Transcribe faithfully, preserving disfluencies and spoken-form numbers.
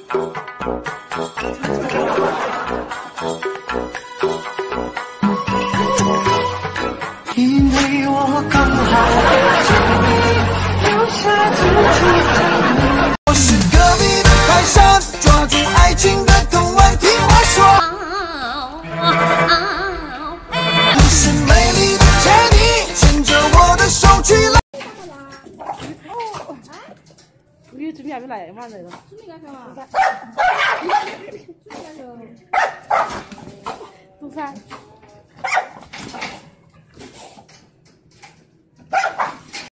因为我刚好留下自己。我是隔壁的泰山，抓住爱情的藤蔓，听我说。你是美丽的天地，牵着我的手去了。 你准备还没来嘛？那个。准备干啥嘛？东山。东山。